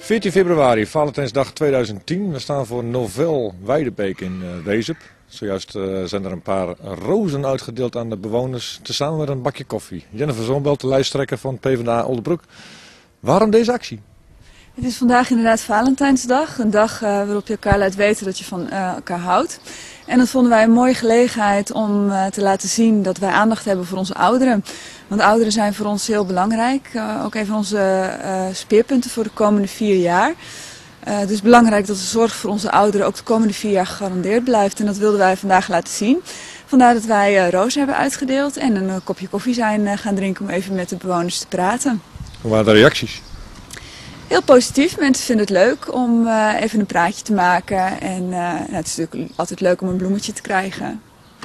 14 februari, Valentijnsdag 2010. We staan voor Novel Weidebeek in Wezep. Zojuist zijn er een paar rozen uitgedeeld aan de bewoners, tezamen met een bakje koffie. Jennifer Zoonbelt, de lijsttrekker van PvdA Oldebroek. Waarom deze actie? Het is vandaag inderdaad Valentijnsdag, een dag waarop je elkaar laat weten dat je van elkaar houdt. En dat vonden wij een mooie gelegenheid om te laten zien dat wij aandacht hebben voor onze ouderen. Want ouderen zijn voor ons heel belangrijk, ook een van onze speerpunten voor de komende 4 jaar. Het is belangrijk dat de zorg voor onze ouderen ook de komende 4 jaar gegarandeerd blijft. En dat wilden wij vandaag laten zien. Vandaar dat wij rozen hebben uitgedeeld en een kopje koffie zijn gaan drinken om even met de bewoners te praten. Hoe waren de reacties? Heel positief. Mensen vinden het leuk om even een praatje te maken. En het is natuurlijk altijd leuk om een bloemetje te krijgen.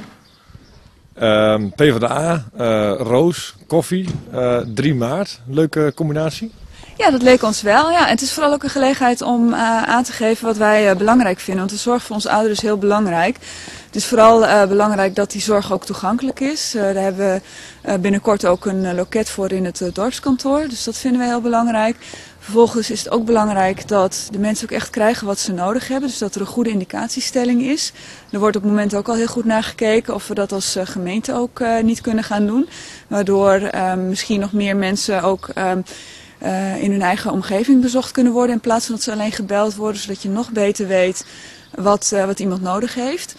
PvdA, roos, koffie, 3 maart. Leuke combinatie? Ja, dat leek ons wel. Ja. En het is vooral ook een gelegenheid om aan te geven wat wij belangrijk vinden. Want de zorg voor onze ouderen is heel belangrijk. Het is vooral belangrijk dat die zorg ook toegankelijk is. Daar hebben we binnenkort ook een loket voor in het dorpskantoor. Dus dat vinden we heel belangrijk. Vervolgens is het ook belangrijk dat de mensen ook echt krijgen wat ze nodig hebben. Dus dat er een goede indicatiestelling is. Er wordt op het moment ook al heel goed naar gekeken of we dat als gemeente ook niet kunnen gaan doen. Waardoor misschien nog meer mensen ook in hun eigen omgeving bezocht kunnen worden. In plaats van dat ze alleen gebeld worden, zodat je nog beter weet wat iemand nodig heeft.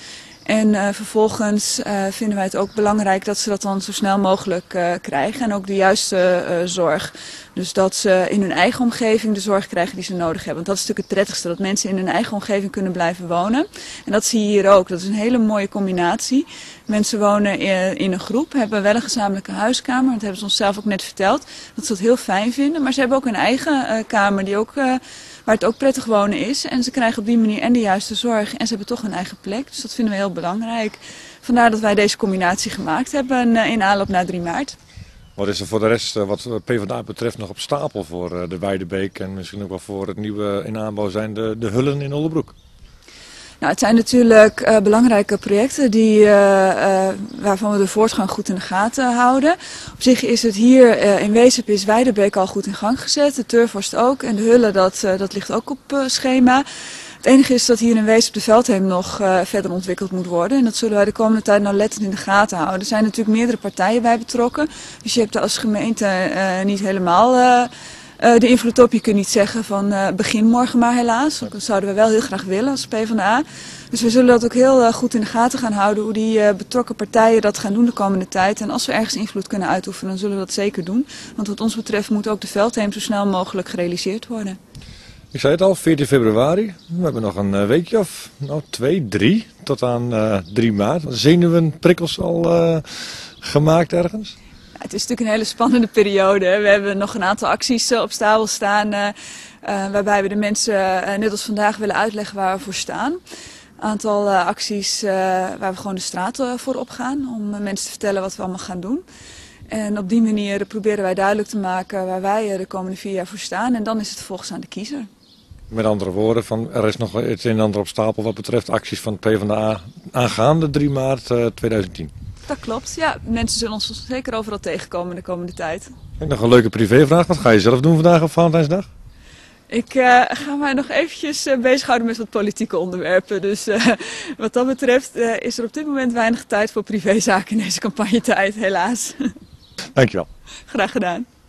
En vervolgens vinden wij het ook belangrijk dat ze dat dan zo snel mogelijk krijgen. En ook de juiste zorg. Dus dat ze in hun eigen omgeving de zorg krijgen die ze nodig hebben. Want dat is natuurlijk het prettigste, dat mensen in hun eigen omgeving kunnen blijven wonen. En dat zie je hier ook. Dat is een hele mooie combinatie. Mensen wonen in een groep, hebben wel een gezamenlijke huiskamer. Dat hebben ze ons zelf ook net verteld. Dat ze dat heel fijn vinden. Maar ze hebben ook een eigen kamer die ook, waar het ook prettig wonen is. En ze krijgen op die manier en de juiste zorg. En ze hebben toch een eigen plek. Dus dat vinden we heel belangrijk. Vandaar dat wij deze combinatie gemaakt hebben in aanloop naar 3 maart. Wat is er voor de rest, wat PvdA betreft, nog op stapel voor de Weidebeek en misschien ook wel voor het nieuwe in aanbouw zijn de Hullen in Oldebroek? Nou, het zijn natuurlijk belangrijke projecten waarvan we de voortgang goed in de gaten houden. Op zich is het hier in Wezep is Weidebeek al goed in gang gezet, de Turvorst ook en de Hullen dat ligt ook op schema. Het enige is dat hier in Wezep de Veldheem nog verder ontwikkeld moet worden. En dat zullen wij de komende tijd nauwlettend in de gaten houden. Er zijn natuurlijk meerdere partijen bij betrokken. Dus je hebt er als gemeente niet helemaal de invloed op. Je kunt niet zeggen van begin morgen maar helaas. Dat zouden we wel heel graag willen als PvdA. Dus we zullen dat ook heel goed in de gaten gaan houden. Hoe die betrokken partijen dat gaan doen de komende tijd. En als we ergens invloed kunnen uitoefenen, dan zullen we dat zeker doen. Want wat ons betreft moet ook de Veldheem zo snel mogelijk gerealiseerd worden. Ik zei het al, 14 februari. We hebben nog een weekje of 2, 3 tot aan 3 maart. Zenuwenprikkels al gemaakt ergens? Ja, het is natuurlijk een hele spannende periode. Hè. We hebben nog een aantal acties op stapel staan waarbij we de mensen net als vandaag willen uitleggen waar we voor staan. Een aantal acties waar we gewoon de straat voor opgaan om mensen te vertellen wat we allemaal gaan doen. En op die manier proberen wij duidelijk te maken waar wij de komende 4 jaar voor staan. En dan is het vervolgens aan de kiezer. Met andere woorden, er is nog het een en ander op stapel wat betreft acties van het PvdA aangaande 3 maart 2010. Dat klopt, ja. Mensen zullen ons zeker overal tegenkomen de komende tijd. Ik heb nog een leuke privévraag. Wat ga je zelf doen vandaag op Valentijnsdag? Ik ga mij nog eventjes bezighouden met wat politieke onderwerpen. Dus wat dat betreft is er op dit moment weinig tijd voor privézaken in deze campagnetijd, helaas. Dankjewel. Graag gedaan.